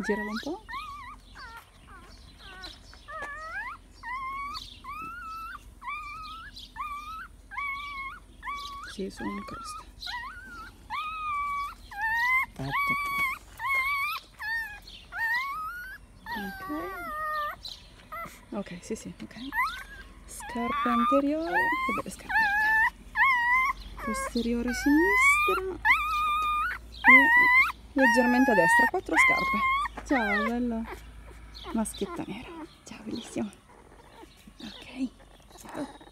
giralo un po'. Sì, sono una crosta. Ok, sì, ok. Scarpa anteriore, che belle scarpette. Posteriore sinistra e leggermente a destra, 4 scarpe. Ciao, bella maschietta nera. Ciao, bellissima. Ok, ciao.